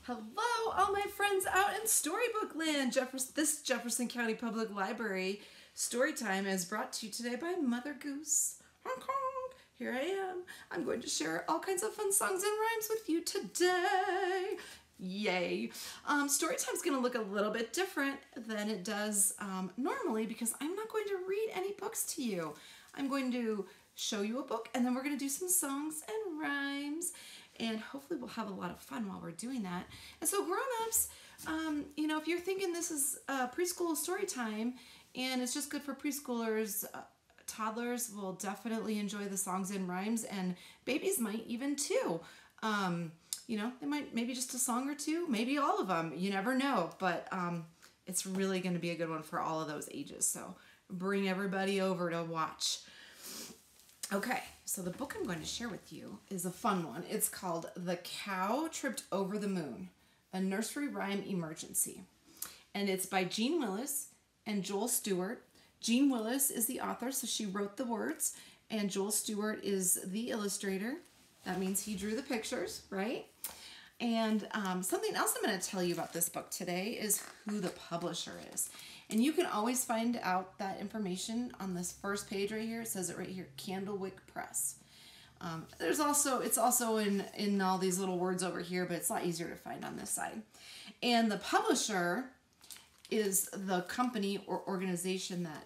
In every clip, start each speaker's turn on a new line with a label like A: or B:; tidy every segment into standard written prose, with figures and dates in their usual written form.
A: Hello, all my friends out in Storybook Land. This Jefferson County Public Library story time is brought to you today by Mother Goose. Honk honk. Here I am. I'm going to share all kinds of fun songs and rhymes with you today. Yay. Story time is going to look a little bit different than it does normally because I'm not going to read any books to you. I'm going to show you a book and then we're going to do some songs and rhymes. And hopefully we'll have a lot of fun while we're doing that. And so grown-ups, you know, if you're thinking this is preschool story time and it's just good for preschoolers, toddlers will definitely enjoy the songs and rhymes, and babies might even too. You know, they might, maybe just a song or two, maybe all of them. You never know, but it's really going to be a good one for all of those ages. So bring everybody over to watch. Okay, so the book I'm going to share with you is a fun one. It's called The Cow Tripped Over the Moon, a nursery rhyme emergency. And it's by Jean Willis and Joel Stewart. Jean Willis is the author, so she wrote the words, and Joel Stewart is the illustrator. That means he drew the pictures, right? And something else I'm going to tell you about this book today is who the publisher is. And you can always find out that information on this first page right here. It says it right here, Candlewick Press. It's also in all these little words over here, but it's a lot easier to find on this side. And the publisher is the company or organization that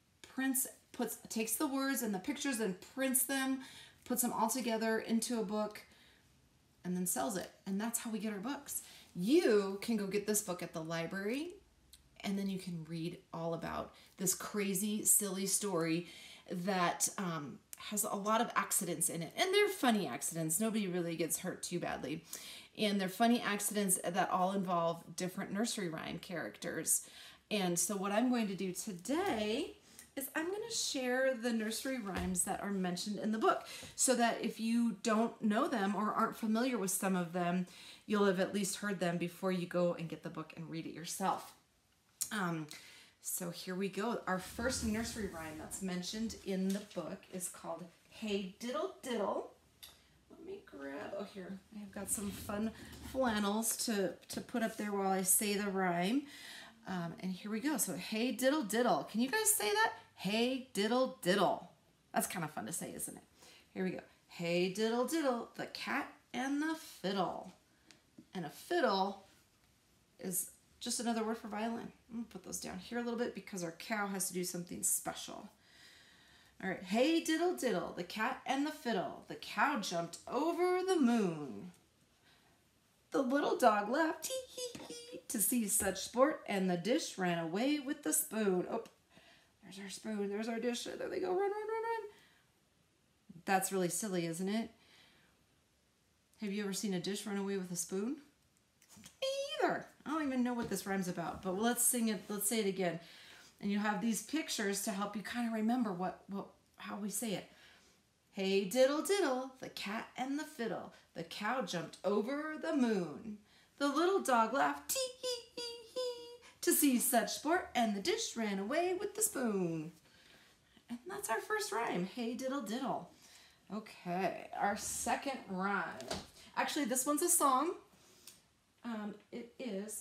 A: takes the words and the pictures and prints them, puts them all together into a book, and then sells it. And that's how we get our books. You can go get this book at the library, and then you can read all about this crazy, silly story that has a lot of accidents in it. And they're funny accidents. Nobody really gets hurt too badly. And they're funny accidents that all involve different nursery rhyme characters. And so what I'm going to do today is I'm going to share the nursery rhymes that are mentioned in the book, so that if you don't know them or aren't familiar with some of them, you'll have at least heard them before you go and get the book and read it yourself. So here we go. Our first nursery rhyme that's mentioned in the book is called Hey Diddle Diddle. Let me grab, oh here, I've got some fun flannels to put up there while I say the rhyme. And here we go. So hey diddle diddle. Can you guys say that? Hey diddle diddle. That's kind of fun to say, isn't it? Here we go. Hey diddle diddle, the cat and the fiddle. And a fiddle is just another word for violin. I'm gonna put those down here a little bit because our cow has to do something special. All right, hey diddle diddle, the cat and the fiddle. The cow jumped over the moon. The little dog laughed, hee hee hee, to see such sport, and the dish ran away with the spoon. Oh, there's our spoon, there's our dish. There they go, run, run, run, run. That's really silly, isn't it? Have you ever seen a dish run away with a spoon? Me either. I don't even know what this rhyme's about, but let's sing it. Let's say it again. And you have these pictures to help you kind of remember how we say it. Hey diddle diddle, the cat and the fiddle. The cow jumped over the moon. The little dog laughed, tee hee hee hee, to see such sport, and the dish ran away with the spoon. And that's our first rhyme, hey diddle diddle. Okay, our second rhyme. Actually, this one's a song. It is,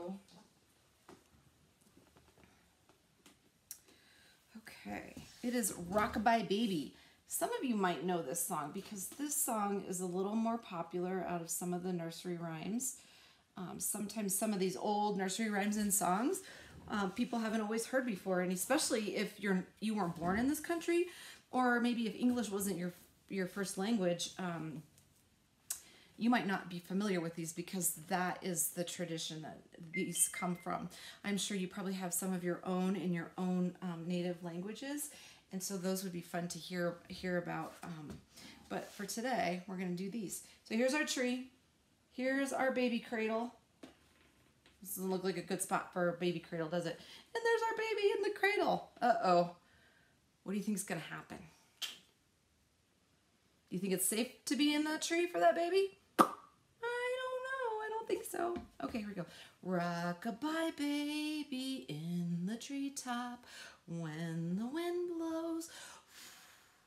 A: okay, it is Rockabye Baby. Some of you might know this song because this song is a little more popular out of some of the nursery rhymes. Sometimes some of these old nursery rhymes and songs people haven't always heard before, and especially if you weren't born in this country, or maybe if English wasn't your first language, you might not be familiar with these because that is the tradition that these come from. I'm sure you probably have some of your own in your own native languages, and so those would be fun to hear about. But for today, we're going to do these. So here's our tree. Here's our baby cradle. This doesn't look like a good spot for a baby cradle, does it? And there's our baby in the cradle. Uh-oh. What do you think is going to happen? Do you think it's safe to be in the tree for that baby? I don't know. I don't think so. Okay, here we go. Rock-a-bye baby in the treetop. When the wind blows,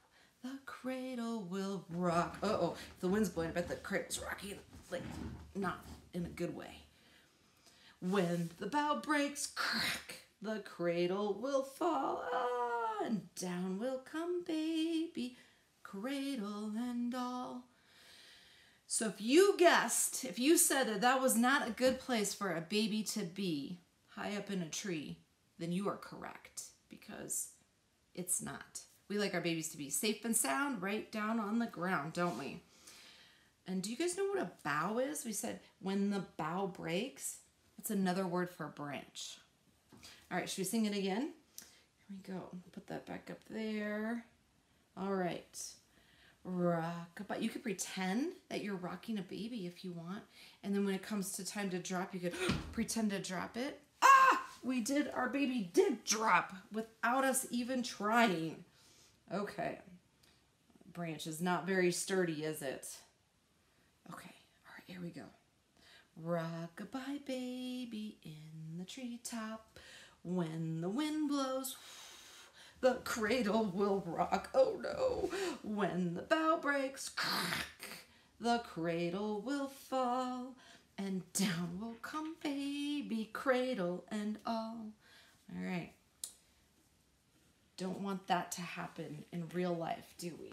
A: the cradle will rock. Uh-oh, if the wind's blowing, I bet the cradle's rocking, like, not in a good way. When the bow breaks, crack, the cradle will fall, and down will come baby, cradle and all. So if you guessed, if you said that that was not a good place for a baby to be, high up in a tree, then you are correct, because it's not. We like our babies to be safe and sound right down on the ground, don't we? And do you guys know what a bough is? We said when the bough breaks. It's another word for a branch. All right, should we sing it again? Here we go. Put that back up there. All right. Rock-a-bye. You could pretend that you're rocking a baby if you want. And then when it comes to time to drop, you could pretend to drop it. Ah! We did, our baby did drop without us even trying. Okay. Branch is not very sturdy, is it? Okay. All right, here we go. Rock-a-bye baby in the treetop. When the wind blows, the cradle will rock. Oh no. When the bough breaks, crack, the cradle will fall, and down will come baby, cradle and all. All right. Don't want that to happen in real life, do we?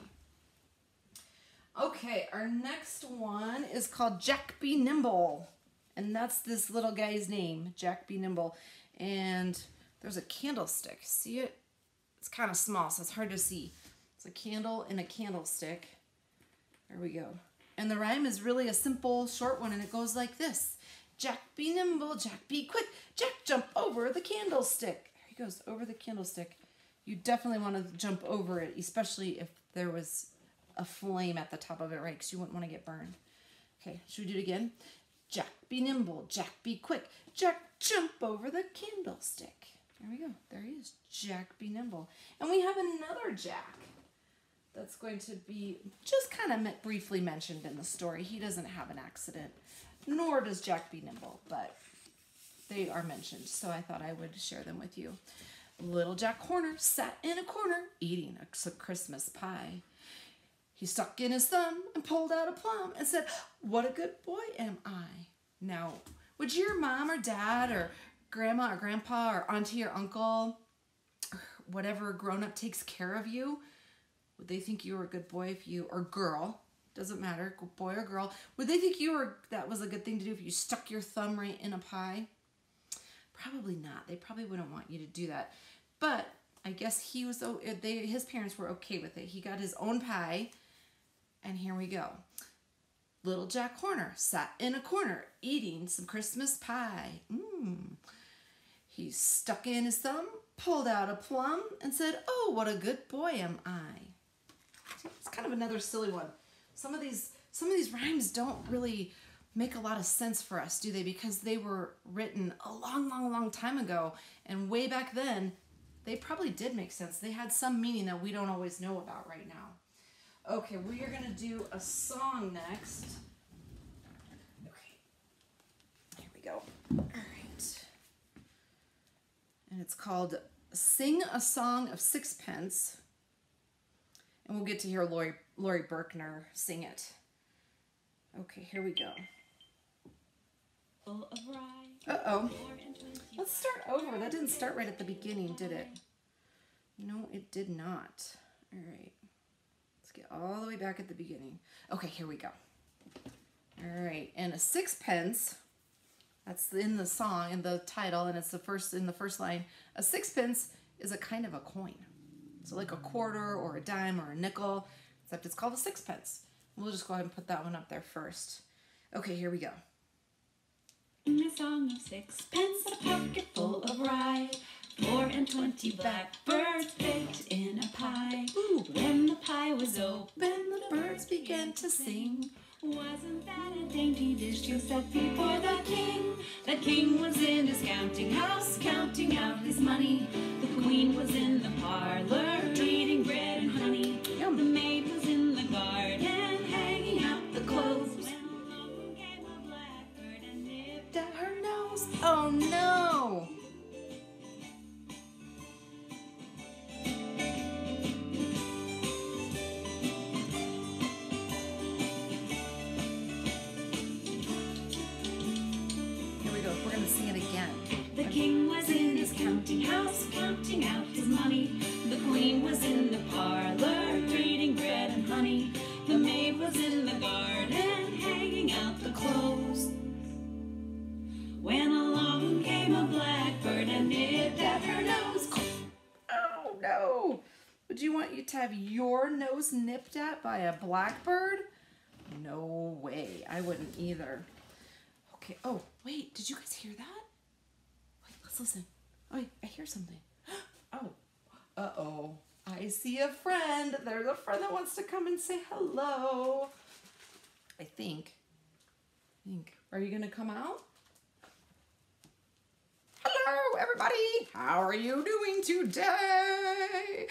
A: Okay, our next one is called Jack Be Nimble. And that's this little guy's name, Jack Be Nimble. And there's a candlestick. See it? It's kind of small, so it's hard to see. It's a candle in a candlestick. There we go. And the rhyme is really a simple, short one, and it goes like this. Jack be nimble, Jack be quick, Jack jump over the candlestick. There he goes, over the candlestick. You definitely want to jump over it, especially if there was a flame at the top of it, right? Because you wouldn't want to get burned. Okay, should we do it again? Jack be nimble, Jack be quick, Jack jump over the candlestick. There we go. There he is. Jack be nimble. And we have another Jack that's going to be just kind of briefly mentioned in the story. He doesn't have an accident, nor does Jack be nimble, but they are mentioned, so I thought I would share them with you. Little Jack Horner sat in a corner eating a Christmas pie. He stuck in his thumb and pulled out a plum and said, "What a good boy am I." Now, would your mom or dad or grandma or grandpa or auntie or uncle or whatever grown-up takes care of you, would they think you were a good boy if you, or girl, doesn't matter, boy or girl, would they think that was a good thing to do if you stuck your thumb right in a pie? Probably not. They probably wouldn't want you to do that. But I guess his parents were okay with it. He got his own pie, and here we go. Little Jack Horner sat in a corner eating some Christmas pie. He stuck in his thumb, pulled out a plum, and said, "Oh, what a good boy am I." It's kind of another silly one. Some of these rhymes don't really make a lot of sense for us, do they? Because they were written a long, long, long time ago, and way back then, they probably did make sense. They had some meaning that we don't always know about right now. Okay, we are going to do a song next. Okay, here we go. All right. And it's called Sing a Song of Sixpence. And we'll get to hear Laurie Berkner sing it. Okay, here we go. Uh-oh. Let's start over. That didn't start right at the beginning, did it? No, it did not. All right. Let's get all the way back at the beginning. Okay, here we go. All right. And a sixpence, that's in the song, in the title, and it's in the first line. A sixpence is a kind of a coin. So like a quarter or a dime or a nickel, except it's called a sixpence. We'll just go ahead and put that one up there first. Okay, here we go.
B: In a song of sixpence, a pocket full of rye, 24 blackbirds baked in a pie.
A: Ooh.
B: When the pie was open,
A: The birds began to sing.
B: Wasn't that a dainty dish to set before the king? The king was in his counting house, counting out his money. The queen was in the parlor, eating bread and honey.
A: Yum.
B: The maid was in the garden, hanging out the clothes. When along came a blackbird and nipped
A: At her nose. Oh no! Would you want you to have your nose nipped at by a blackbird? No way. I wouldn't either. Okay. Oh, wait. Did you guys hear that? Wait, let's listen. Oh, wait, I hear something. Oh. Uh-oh. I see a friend. There's a friend that wants to come and say hello. I think. Are you going to come out? Hello, everybody. How are you doing today?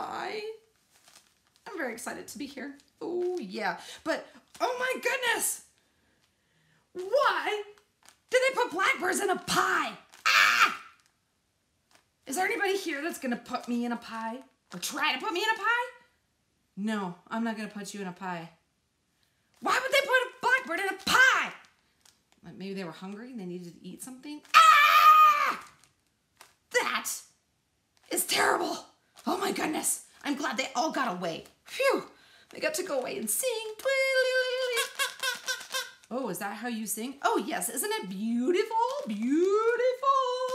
A: I'm very excited to be here. Oh, yeah. But, oh my goodness. Why did they put blackbirds in a pie? Ah! Is there anybody here that's going to put me in a pie? Or try to put me in a pie? No, I'm not going to put you in a pie. Why would they put a blackbird in a pie? Like maybe they were hungry and they needed to eat something? Ah! That is terrible. Oh my goodness. I'm glad they all got away. Phew. They got to go away and sing. Oh, is that how you sing? Oh, yes. Isn't it beautiful? Beautiful.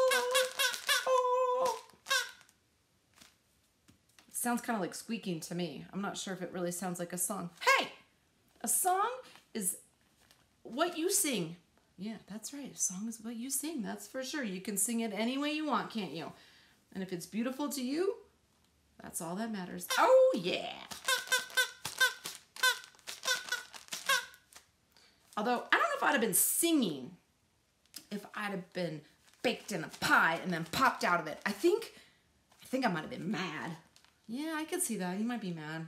A: Oh. It sounds kind of like squeaking to me. I'm not sure if it really sounds like a song. Hey, a song is what you sing. Yeah, that's right. A song is what you sing. That's for sure. You can sing it any way you want, can't you? And if it's beautiful to you, that's all that matters. Oh, yeah. Although, I don't know if I'd have been singing if I'd have been baked in a pie and then popped out of it. I think I might have been mad. Yeah, I could see that. You might be mad.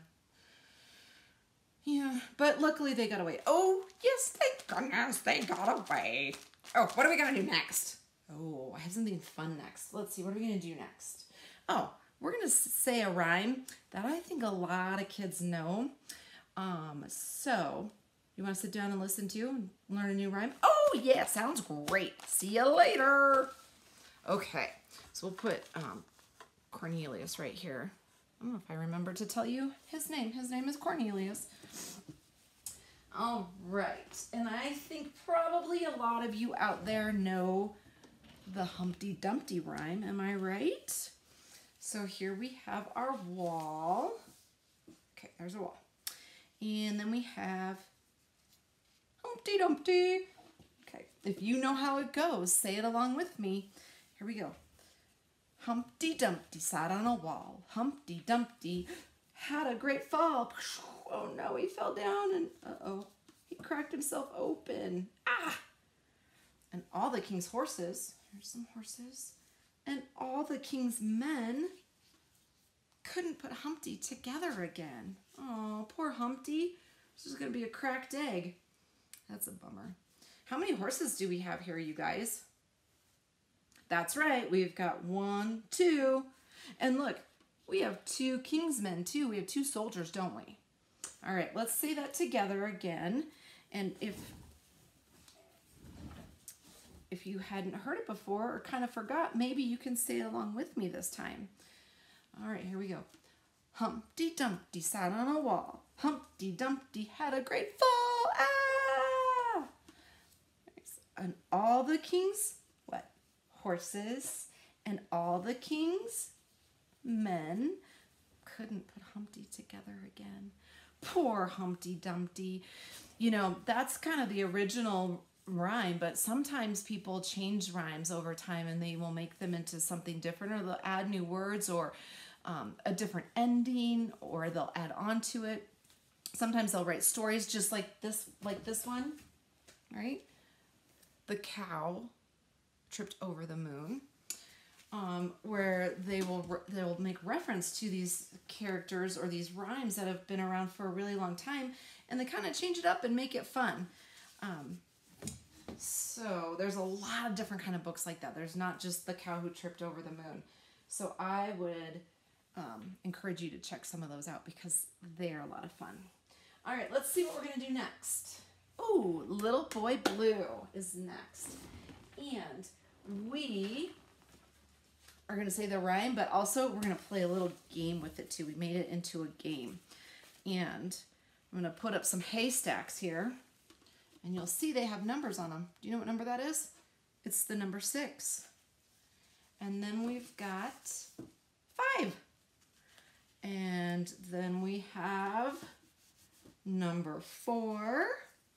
A: Yeah, but luckily they got away. Oh, yes, thank goodness they got away. Oh, what are we going to do next? Oh, I have something fun next. Let's see, what are we going to do next? Oh, we're going to say a rhyme that I think a lot of kids know. So, you want to sit down and listen to and learn a new rhyme? Oh, yeah, sounds great. See you later. Okay, so we'll put Cornelius right here. I don't know if I remember to tell you his name. His name is Cornelius. All right, and I think probably a lot of you out there know the Humpty Dumpty rhyme. Am I right? So here we have our wall. Okay, there's a wall. And then we have Humpty Dumpty. Okay, if you know how it goes, say it along with me. Here we go. Humpty Dumpty sat on a wall. Humpty Dumpty had a great fall. Oh no, he fell down and uh-oh, he cracked himself open. Ah! And all the king's horses, here's some horses, and all the king's men couldn't put Humpty together again. Oh, poor Humpty. This is going to be a cracked egg. That's a bummer. How many horses do we have here, you guys? That's right. We've got 1, 2. And look, we have 2 king's men too. We have 2 soldiers, don't we? All right, let's say that together again. And if you hadn't heard it before or kind of forgot, maybe you can say it along with me this time. All right, here we go. Humpty Dumpty sat on a wall. Humpty Dumpty had a great fall. Ah! And all the king's, what? Horses and all the king's men couldn't put Humpty together again. Poor Humpty Dumpty. You know, that's kind of the original rhyme, but sometimes people change rhymes over time and they will make them into something different, or they'll add new words or a different ending, or they'll add on to it. Sometimes they'll write stories just like this one, right? The cow tripped over the moon, where they'll make reference to these characters or these rhymes that have been around for a really long time, and they kind of change it up and make it fun. So there's a lot of different kind of books like that. There's not just the cow who tripped over the moon. So I would encourage you to check some of those out because they're a lot of fun. All right, let's see what we're going to do next. Oh, Little Boy Blue is next. And we are going to say the rhyme, but also we're going to play a little game with it too. We made it into a game. And I'm going to put up some haystacks here. And you'll see they have numbers on them. Do you know what number that is? It's the number 6. And then we've got 5. And then we have number 4,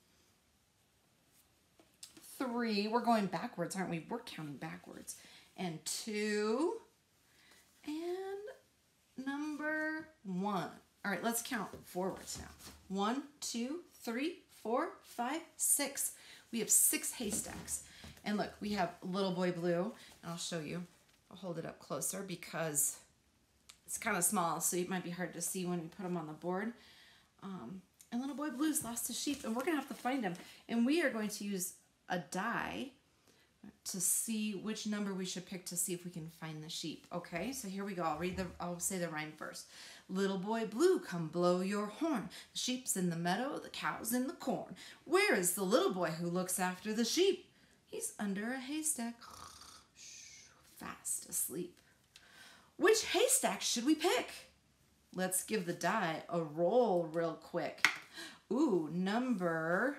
A: 3. We're going backwards, aren't we? We're counting backwards. And 2. And number 1. All right, let's count forwards now. 1, 2, 3, 4, 5, 6. We have 6 haystacks. And look, we have Little Boy Blue. And I'll show you. I'll hold it up closer because it's kind of small, so it might be hard to see when we put them on the board. And Little Boy Blue's lost his sheep, and we're going to have to find him. And we are going to use a die to see which number we should pick to see if we can find the sheep. Okay, so here we go. I'll say the rhyme first. Little boy blue, come blow your horn. The sheep's in the meadow, the cow's in the corn. Where is the little boy who looks after the sheep? He's under a haystack, fast asleep. Which haystack should we pick? Let's give the die a roll real quick. Ooh, number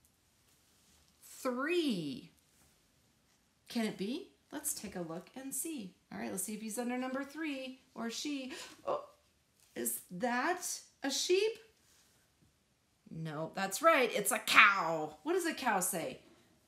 A: 3. Can it be? Let's take a look and see. All right, let's see if he's under number 3 or she. Oh, is that a sheep? No, that's right. It's a cow. What does a cow say?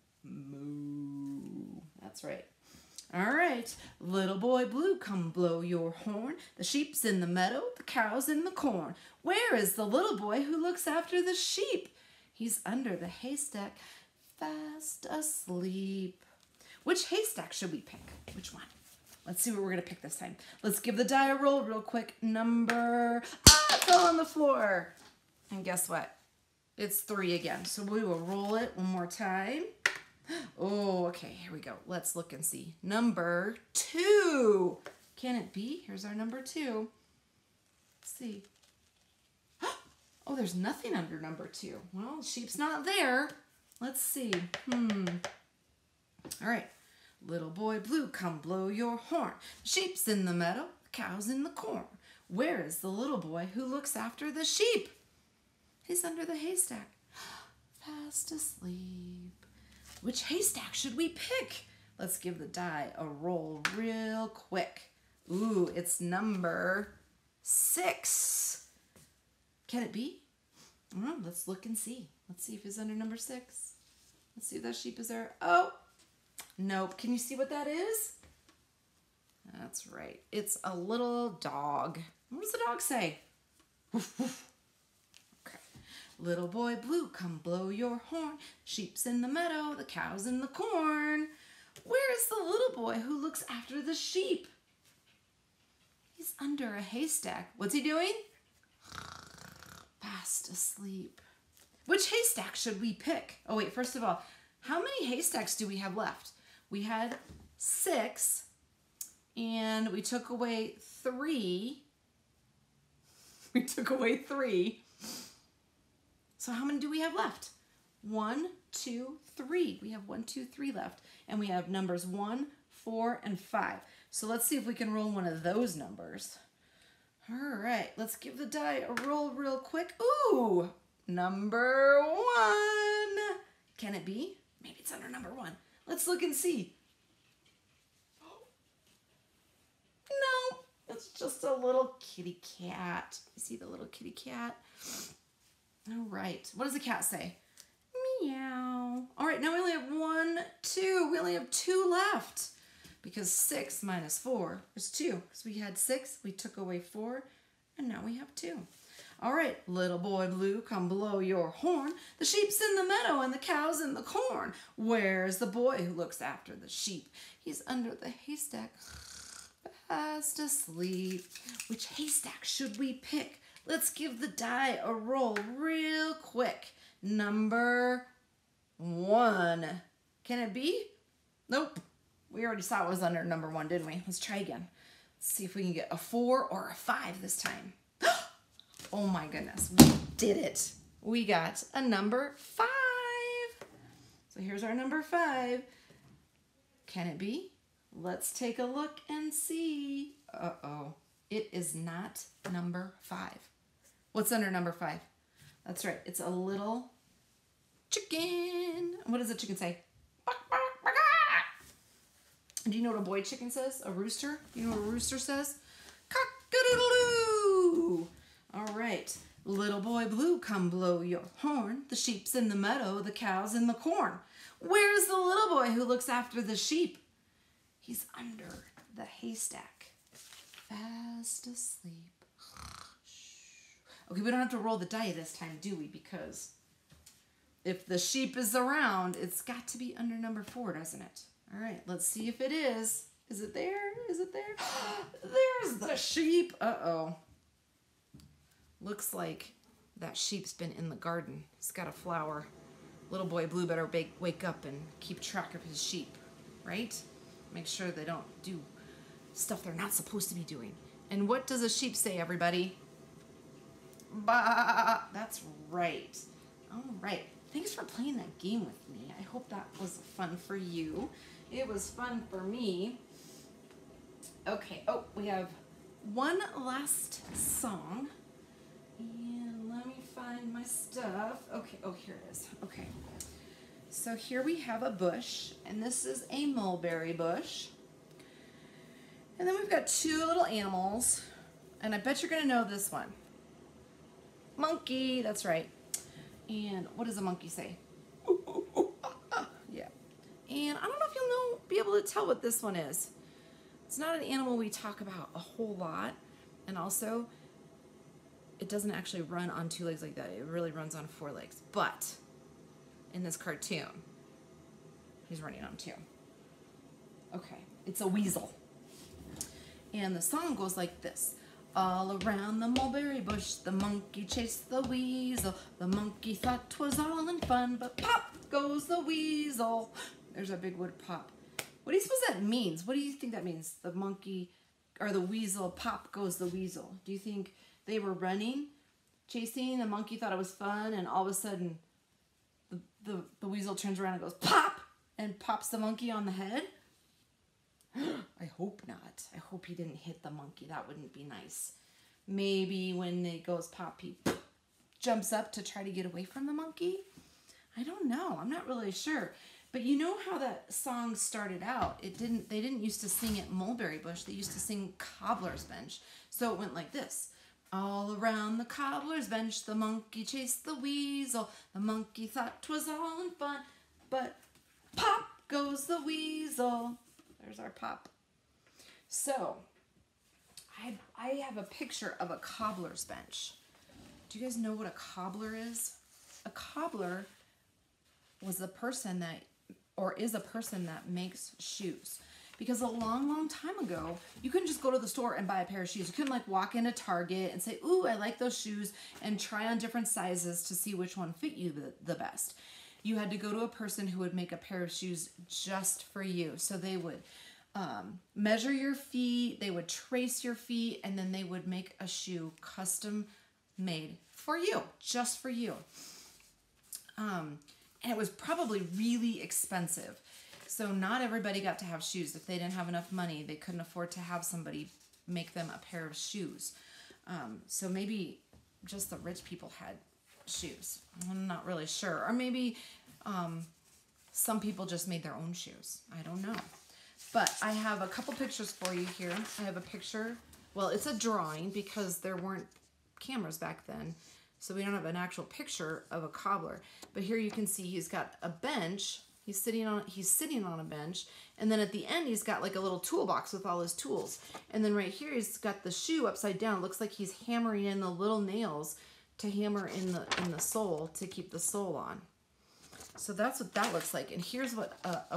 A: Moo. That's right. All right. Little boy blue, come blow your horn. The sheep's in the meadow, the cow's in the corn. Where is the little boy who looks after the sheep? He's under the haystack, fast asleep. Which haystack should we pick? Which one? Let's see what we're going to pick this time. Let's give the die a roll real quick. Number... it fell on the floor. And guess what? It's 3 again. So we will roll it one more time. Oh, okay. Here we go. Let's look and see. Number 2. Can it be? Here's our number 2. Let's see. Oh, there's nothing under number 2. Well, sheep's not there. Let's see. All right. Little boy blue, come blow your horn. The sheep's in the meadow, the cow's in the corn. Where is the little boy who looks after the sheep? He's under the haystack, fast asleep. Which haystack should we pick? Let's give the die a roll real quick. Ooh, it's number 6. Can it be? Let's look and see. Let's see if he's under number 6. Let's see if that sheep is there. Oh, nope. Can you see what that is? That's right. It's a little dog. What does the dog say? Woof, woof. Okay. Little boy blue, come blow your horn. Sheep's in the meadow, the cow's in the corn. Where is the little boy who looks after the sheep? He's under a haystack. What's he doing? Fast asleep. Which haystack should we pick? Oh wait, first of all, how many haystacks do we have left? We had 6, and we took away 3. We took away 3. So how many do we have left? 1, 2, 3. We have 1, 2, 3 left. And we have numbers 1, 4, and 5. So let's see if we can roll one of those numbers. All right, let's give the die a roll real quick. Ooh, number 1. Can it be? Maybe it's under number 1. Let's look and see. No, it's just a little kitty cat. You see the little kitty cat? All right, what does the cat say? Meow. All right, now we only have 1, 2. We only have 2 left. Because 6 minus 4 is 2. Because we had 6, we took away 4, and now we have 2. All right, little boy blue, come blow your horn. The sheep's in the meadow and the cow's in the corn. Where's the boy who looks after the sheep? He's under the haystack, fast asleep. Which haystack should we pick? Let's give the die a roll real quick. Number 1. Can it be? Nope. We already saw it was under number 1, didn't we? Let's try again. Let's see if we can get a 4 or a 5 this time. Oh my goodness, we did it. We got a number 5. So here's our number 5. Can it be? Let's take a look and see. Uh-oh, it is not number 5. What's under number 5? That's right, it's a little chicken. What does the chicken say? Do you know what a boy chicken says? A rooster? You know what a rooster says? Cock-a-doodle-doo. right. Little boy blue, come blow your horn. The sheep's in the meadow, the cow's in the corn. Where's the little boy who looks after the sheep? He's under the haystack, fast asleep. Okay, we don't have to roll the die this time, do we? Because if the sheep is around, it's got to be under number 4, doesn't it? All right, let's see if it is. Is it there? Is it there? There's the sheep. Uh-oh. Looks like that sheep's been in the garden. He's got a flower. Little boy blue better wake up and keep track of his sheep, right? Make sure they don't do stuff they're not supposed to be doing. And what does a sheep say, everybody? Bah! That's right. All right. Thanks for playing that game with me. I hope that was fun for you. It was fun for me. Okay. Oh, we have one last song. And let me find my stuff. Okay. Oh, here it is. Okay. So here we have a bush, and this is a mulberry bush. And then we've got 2 little animals, and I bet you're going to know this one. Monkey, that's right. And what does a monkey say? Ooh, ooh, ooh, ah, ah. Yeah. And I don't know if you'll be able to tell what this one is. It's not an animal we talk about a whole lot. And also, it doesn't actually run on 2 legs like that. It really runs on 4 legs. But in this cartoon, he's running on 2. Okay, it's a weasel. And the song goes like this. All around the mulberry bush, the monkey chased the weasel. The monkey thought 'twas all in fun, but pop goes the weasel. There's a big wood pop. What do you suppose that means? What do you think that means? The monkey, or the weasel, pop goes the weasel. Do you think they were running, chasing, the monkey thought it was fun, and all of a sudden the weasel turns around and goes pop, and pops the monkey on the head? I hope not. I hope he didn't hit the monkey. That wouldn't be nice. Maybe when it goes pop, he jumps up to try to get away from the monkey. I don't know. I'm not really sure. But you know how that song started out? They didn't used to sing it Mulberry Bush. They used to sing Cobbler's Bench. So it went like this. All around the cobbler's bench, the monkey chased the weasel. The monkey thought 'twas all in fun, but pop goes the weasel. There's our pop. So, I have a picture of a cobbler's bench. Do you guys know what a cobbler is? A cobbler was a person that, or is a person that makes shoes. Because a long, long time ago, you couldn't just go to the store and buy a pair of shoes. You couldn't like walk into Target and say, ooh, I like those shoes, and try on different sizes to see which one fit you the best. You had to go to a person who would make a pair of shoes just for you. So they would measure your feet, they would trace your feet, and then they would make a shoe custom made for you, just for you. And it was probably really expensive. So not everybody got to have shoes. If they didn't have enough money, they couldn't afford to have somebody make them a pair of shoes. So maybe just the rich people had shoes. I'm not really sure. Or maybe some people just made their own shoes. I don't know. But I have a couple pictures for you here. I have a picture. Well, it's a drawing because there weren't cameras back then. So we don't have an actual picture of a cobbler. But here you can see he's got a bench. He's sitting on a bench, and then at the end he's got like a little toolbox with all his tools. And then right here he's got the shoe upside down. It looks like he's hammering in the little nails to hammer in the sole to keep the sole on. So that's what that looks like. And here's what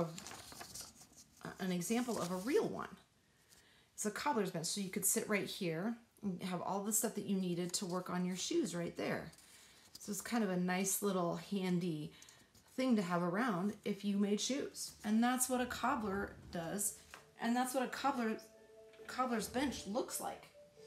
A: an example of a real one. It's a cobbler's bench. So you could sit right here and have all the stuff that you needed to work on your shoes right there. So it's kind of a nice little handy thing to have around if you made shoes. And that's what a cobbler does, and that's what a cobbler's bench looks like.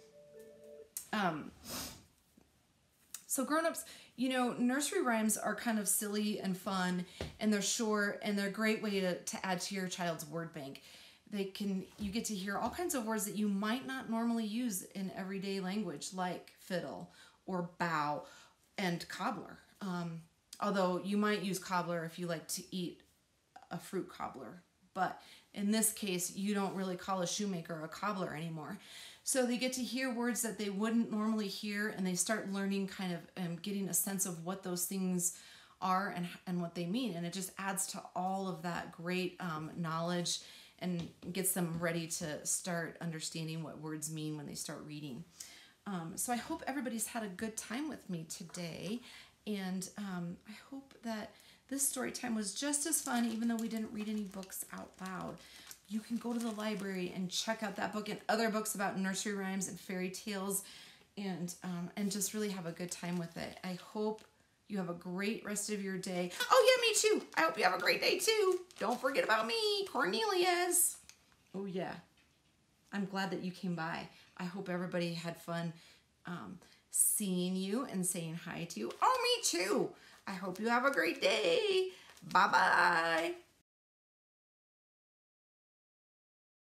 A: So grown-ups, you know, nursery rhymes are kind of silly and fun, and they're short, and they're a great way to add to your child's word bank. You get to hear all kinds of words that you might not normally use in everyday language, like fiddle or bow and cobbler. Although you might use cobbler if you like to eat a fruit cobbler, but in this case, you don't really call a shoemaker a cobbler anymore. So they get to hear words that they wouldn't normally hear, and they start learning kind of getting a sense of what those things are and what they mean. And it just adds to all of that great knowledge and gets them ready to start understanding what words mean when they start reading. So I hope everybody's had a good time with me today. And I hope that this story time was just as fun, even though we didn't read any books out loud. You can go to the library and check out that book and other books about nursery rhymes and fairy tales, and just really have a good time with it. I hope you have a great rest of your day. Oh yeah, me too. I hope you have a great day too. Don't forget about me, Cornelius. Oh yeah. I'm glad that you came by. I hope everybody had fun seeing you and saying hi to you. Oh, me too. I hope you have a great day. Bye-bye.